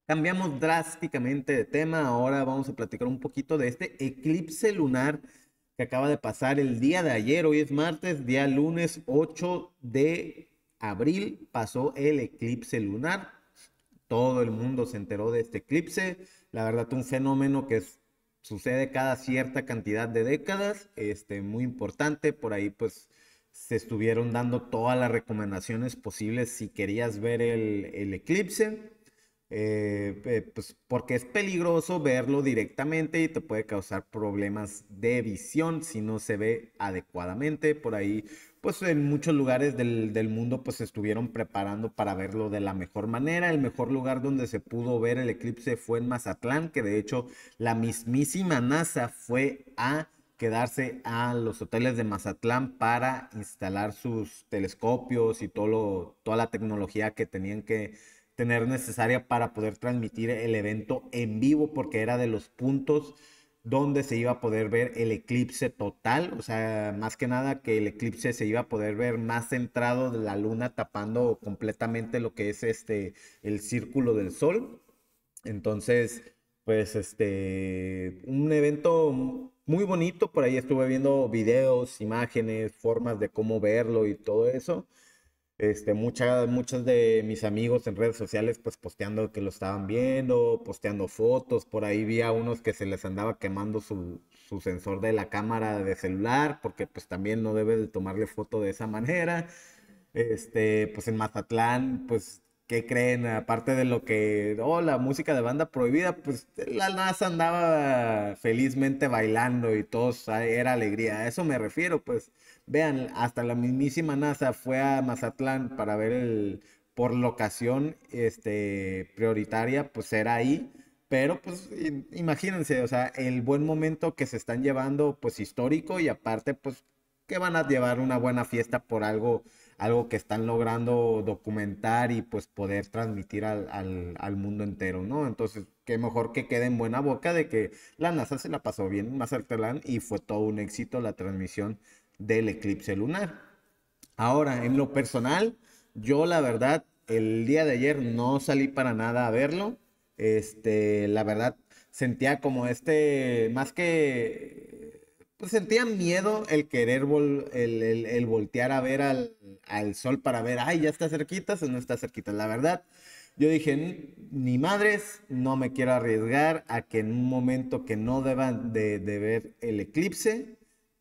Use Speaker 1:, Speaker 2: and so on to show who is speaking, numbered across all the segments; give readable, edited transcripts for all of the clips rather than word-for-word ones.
Speaker 1: Cambiamos drásticamente de tema. Ahora vamos a platicar un poquito de este eclipse lunar que acaba de pasar el día de ayer. Hoy es martes, día lunes 8 de abril. Pasó el eclipse lunar. Todo el mundo se enteró de este eclipse. La verdad, un fenómeno que sucede cada cierta cantidad de décadas, muy importante. Por ahí, pues, se estuvieron dando todas las recomendaciones posibles si querías ver el eclipse. Pues porque es peligroso verlo directamente y te puede causar problemas de visión si no se ve adecuadamente. Por ahí, pues en muchos lugares del mundo pues se estuvieron preparando para verlo de la mejor manera. El mejor lugar donde se pudo ver el eclipse fue en Mazatlán, que de hecho la mismísima NASA fue a quedarse a los hoteles de Mazatlán para instalar sus telescopios y toda la tecnología que tenían que tener necesaria para poder transmitir el evento en vivo, porque era de los puntos donde se iba a poder ver el eclipse total. O sea, más que nada que el eclipse se iba a poder ver más centrado de la luna, tapando completamente lo que es el círculo del sol. Entonces, pues un evento muy bonito. Por ahí estuve viendo videos, imágenes, formas de cómo verlo y todo eso. Muchos de mis amigos en redes sociales pues posteando que lo estaban viendo, posteando fotos. Por ahí vi a unos que se les andaba quemando su sensor de la cámara de celular, porque pues también no debe de tomarle foto de esa manera. Pues en Mazatlán, pues, ¿qué creen? Aparte de lo que, oh, la música de banda prohibida, pues la NASA andaba felizmente bailando y todos, era alegría. A eso me refiero, pues, vean, hasta la mismísima NASA fue a Mazatlán para ver por locación, prioritaria, pues era ahí. Pero pues imagínense, o sea, el buen momento que se están llevando, pues histórico, y aparte, pues que van a llevar una buena fiesta por algo que están logrando documentar y pues poder transmitir al mundo entero, ¿no? Entonces, qué mejor que quede en buena boca de que la NASA se la pasó bien en Mazatlán y fue todo un éxito la transmisión del eclipse lunar. Ahora, en lo personal, yo la verdad, el día de ayer no salí para nada a verlo. La verdad, sentía como más que, pues sentía miedo el querer, el voltear a ver al sol para ver, ay, ya está cerquita o no está cerquita. La verdad, yo dije, Ni madres, no me quiero arriesgar a que en un momento que no deban de ver el eclipse,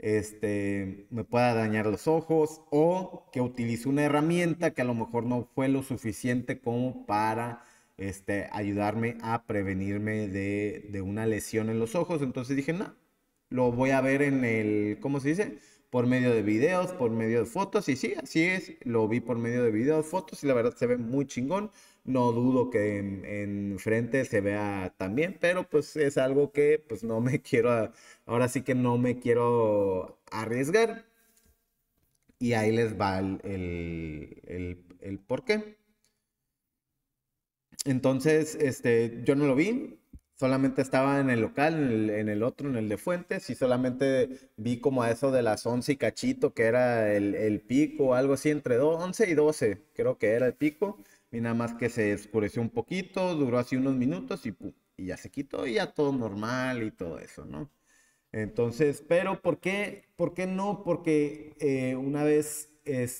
Speaker 1: me pueda dañar los ojos, o que utilice una herramienta que a lo mejor no fue lo suficiente como para ayudarme a prevenirme de una lesión en los ojos. Entonces dije, no, lo voy a ver ¿cómo se dice? Por medio de videos, por medio de fotos. Y sí, así es, lo vi por medio de videos, fotos, y la verdad se ve muy chingón. No dudo que en frente se vea también, pero pues es algo que pues no me ahora sí que no me quiero arriesgar. Y ahí les va el por qué. Entonces, yo no lo vi, solamente estaba en el local, en el otro, en el de Fuentes, y solamente vi como a eso de las 11 y cachito, que era el pico, algo así, entre 11 y 12, creo que era el pico, y nada más que se oscureció un poquito, duró así unos minutos y, pum, y ya se quitó, y ya todo normal y todo eso, ¿no? Entonces, pero ¿por qué? ¿Por qué no? Porque una vez,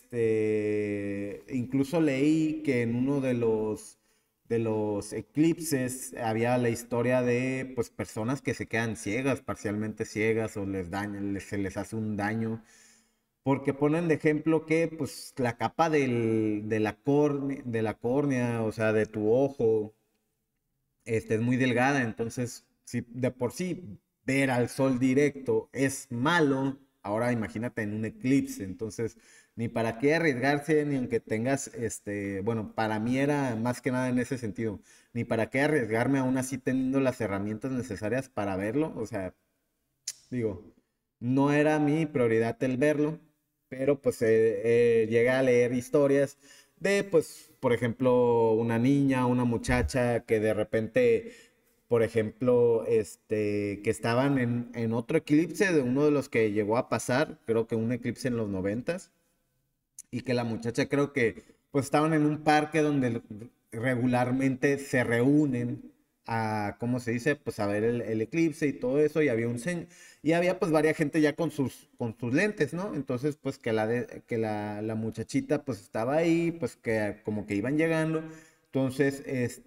Speaker 1: incluso leí que en uno de los eclipses había la historia de, pues, personas que se quedan ciegas, parcialmente ciegas, o se les hace un daño, porque ponen de ejemplo que, pues, la capa de la córnea, o sea, de tu ojo, es muy delgada. Entonces, si de por sí ver al sol directo es malo, ahora imagínate en un eclipse. Entonces, ni para qué arriesgarse, ni aunque tengas, bueno, para mí era más que nada en ese sentido, ni para qué arriesgarme aún así teniendo las herramientas necesarias para verlo. O sea, digo, no era mi prioridad el verlo, pero pues llegué a leer historias de, pues, por ejemplo, una niña, una muchacha que de repente, por ejemplo, que estaban en otro eclipse, de uno de los que llegó a pasar, creo que un eclipse en los noventas, y que la muchacha creo que pues estaban en un parque donde regularmente se reúnen a, ¿cómo se dice? Pues a ver el eclipse y todo eso, y había y había pues varias gente ya con sus lentes, ¿no? Entonces, pues que la muchachita pues estaba ahí, pues que como que iban llegando, entonces,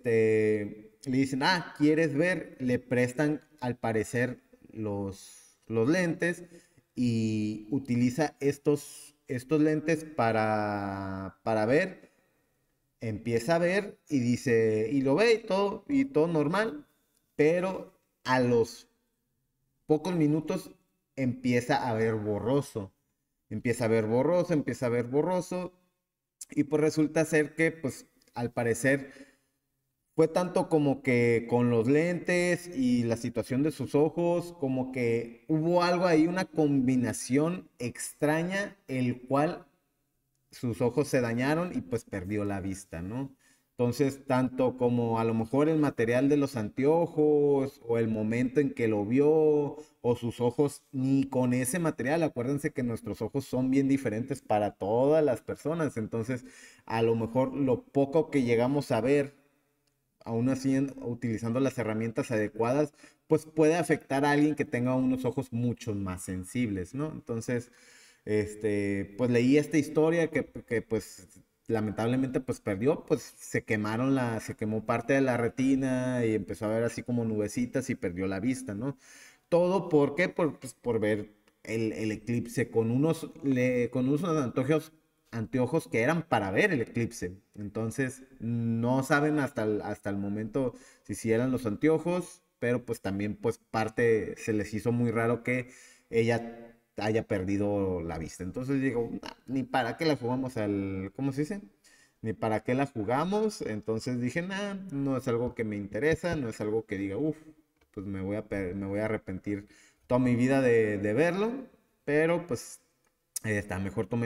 Speaker 1: le dicen, ah, ¿quieres ver? Le prestan, al parecer, los lentes y utiliza estos lentes para ver. Empieza a ver y dice, y lo ve y todo normal, pero a los pocos minutos empieza a ver borroso. Empieza a ver borroso, empieza a ver borroso. Y pues resulta ser que, pues, al parecer fue tanto como que con los lentes y la situación de sus ojos, como que hubo algo ahí, una combinación extraña, el cual sus ojos se dañaron y pues perdió la vista, ¿no? Entonces, tanto como a lo mejor el material de los anteojos o el momento en que lo vio o sus ojos, ni con ese material, acuérdense que nuestros ojos son bien diferentes para todas las personas, entonces a lo mejor lo poco que llegamos a ver, aún así utilizando las herramientas adecuadas, pues puede afectar a alguien que tenga unos ojos mucho más sensibles, ¿no? Entonces, pues leí esta historia que pues lamentablemente pues perdió, pues se quemó parte de la retina y empezó a ver así como nubecitas y perdió la vista, ¿no? Todo, ¿por qué? Pues, por ver el eclipse con unos anteojos que eran para ver el eclipse. Entonces, no saben hasta el momento si eran los anteojos, pero pues también pues parte se les hizo muy raro que ella haya perdido la vista. Entonces digo, "Nah, ni para qué la jugamos ¿cómo se dice? Ni para qué la jugamos". Entonces dije, nah, no es algo que me interesa, no es algo que diga, uff, pues me voy a arrepentir toda mi vida de verlo, pero pues está mejor tomé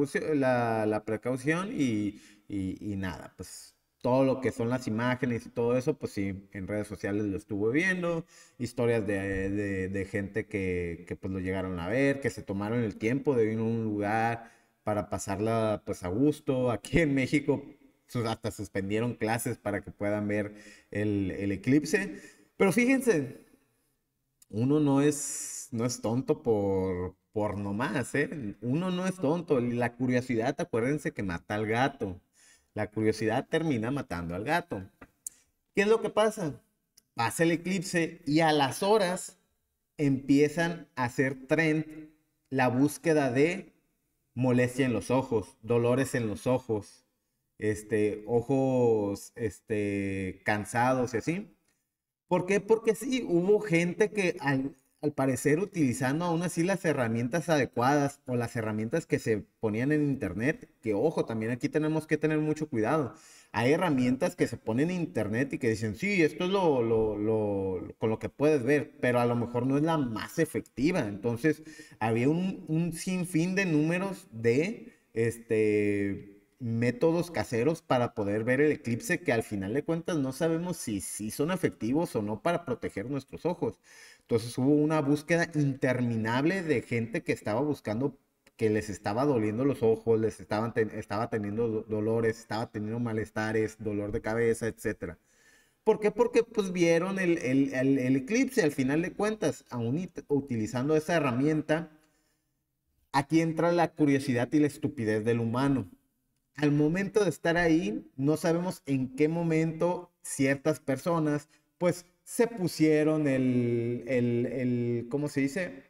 Speaker 1: la precaución y nada, pues todo lo que son las imágenes y todo eso, pues sí, en redes sociales lo estuve viendo, historias de gente que pues lo llegaron a ver, que se tomaron el tiempo de ir a un lugar para pasarla pues a gusto. Aquí en México hasta suspendieron clases para que puedan ver el eclipse. Pero fíjense, uno no es tonto por nomás, ¿eh? Uno no es tonto. La curiosidad, acuérdense que mata al gato. La curiosidad termina matando al gato. ¿Qué es lo que pasa? Pasa el eclipse y a las horas empiezan a hacer trend la búsqueda de molestia en los ojos, dolores en los ojos, ojos, cansados y así. ¿Por qué? Porque sí, hubo gente que al parecer utilizando aún así las herramientas adecuadas o las herramientas que se ponían en internet, que ojo, también aquí tenemos que tener mucho cuidado. Hay herramientas que se ponen en internet y que dicen, sí, esto es con lo que puedes ver, pero a lo mejor no es la más efectiva. Entonces, había un sinfín de números de, métodos caseros para poder ver el eclipse que al final de cuentas no sabemos si son efectivos o no para proteger nuestros ojos. Entonces hubo una búsqueda interminable de gente que estaba buscando, que les estaba doliendo los ojos, estaba teniendo dolores, estaba teniendo malestares, dolor de cabeza, etcétera. ¿Por qué? Porque pues vieron el eclipse al final de cuentas, aún utilizando esa herramienta. Aquí entra la curiosidad y la estupidez del humano. Al momento de estar ahí, no sabemos en qué momento ciertas personas, pues, se pusieron ¿cómo se dice?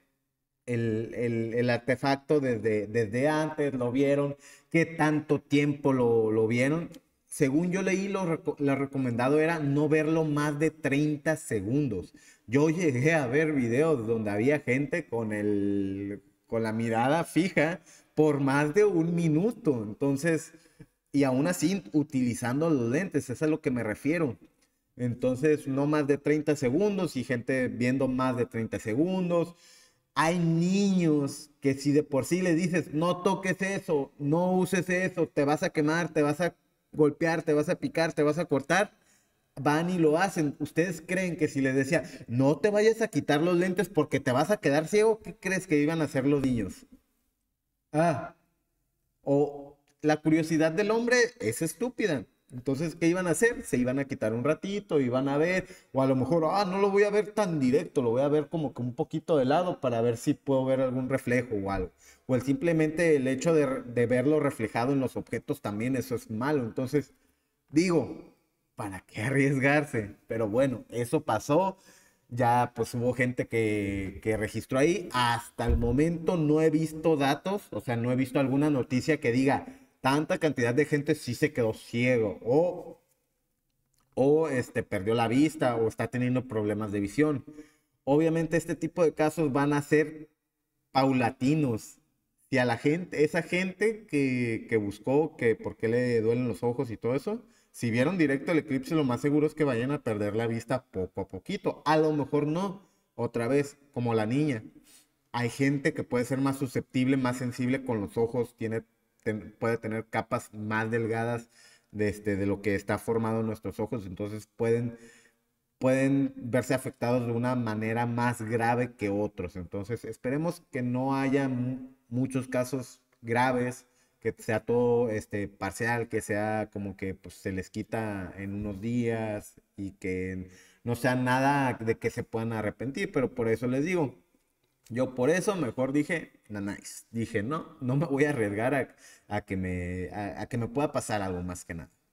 Speaker 1: El artefacto desde antes, lo vieron, qué tanto tiempo lo vieron. Según yo leí, lo recomendado era no verlo más de 30 segundos. Yo llegué a ver videos donde había gente con la mirada fija por más de un minuto. Entonces, y aún así utilizando los lentes, eso es a lo que me refiero. Entonces, no más de 30 segundos y gente viendo más de 30 segundos. Hay niños que si de por sí le dices, no toques eso, no uses eso, te vas a quemar, te vas a golpear, te vas a picar, te vas a cortar, van y lo hacen. ¿Ustedes creen que si les decía, no te vayas a quitar los lentes porque te vas a quedar ciego, qué crees que iban a hacer los niños? Ah, o la curiosidad del hombre es estúpida. Entonces, ¿qué iban a hacer? Se iban a quitar un ratito, iban a ver, o a lo mejor, no lo voy a ver tan directo, lo voy a ver como que un poquito de lado para ver si puedo ver algún reflejo o algo. O simplemente el hecho de verlo reflejado en los objetos también, eso es malo. Entonces, digo, ¿para qué arriesgarse? Pero bueno, eso pasó. Ya pues hubo gente que registró ahí. Hasta el momento no he visto datos, o sea, no he visto alguna noticia que diga tanta cantidad de gente sí se quedó ciego o perdió la vista o está teniendo problemas de visión. Obviamente este tipo de casos van a ser paulatinos. Si a la gente, esa gente que buscó que por qué le duelen los ojos y todo eso, si vieron directo el eclipse, lo más seguro es que vayan a perder la vista poco a poquito. A lo mejor no, otra vez, como la niña. Hay gente que puede ser más susceptible, más sensible con los ojos, puede tener capas más delgadas de lo que está formado en nuestros ojos, entonces pueden verse afectados de una manera más grave que otros. Entonces, esperemos que no haya muchos casos graves, que sea todo parcial, que sea como que pues, se les quita en unos días y que no sea nada de que se puedan arrepentir. Pero por eso les digo, yo por eso mejor dije, nice. Dije, no me voy a arriesgar a que me pueda pasar algo más que nada.